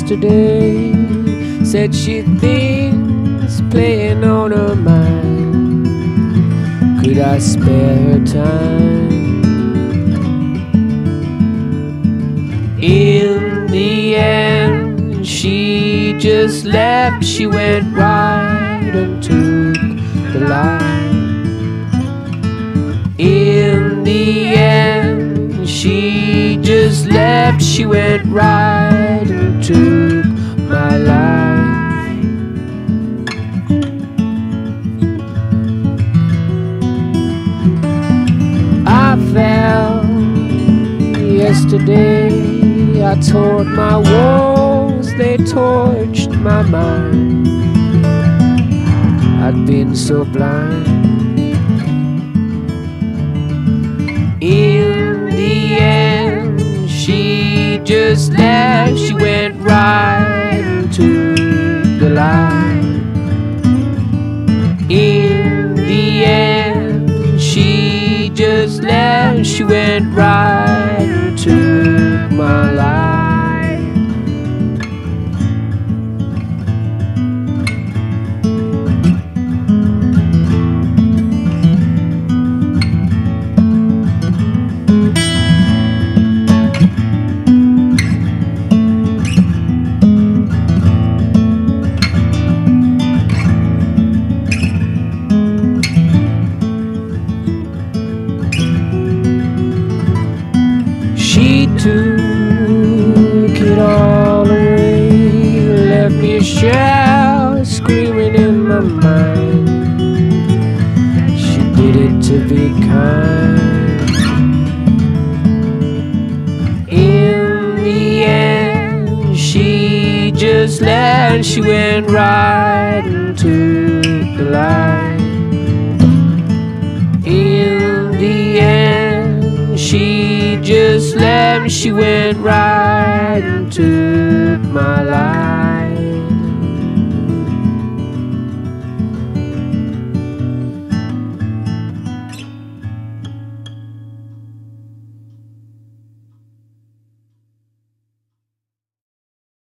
yesterday. Said she thinks playing on her mind. Could I spare her time? In the end, she just left. She went right and took the line. In the end, she just left. She went right and took my life. I fell yesterday. I taught my walls, they torched my mind. I'd been so blind. In the end, she just left. She went right into the line. In the end, she just left. She went right into my life. She took it all away, left me a shout screaming in my mind. She did it to be kind. In the end, she just left. She went right into the line. In the end, she just left. She went right into my life.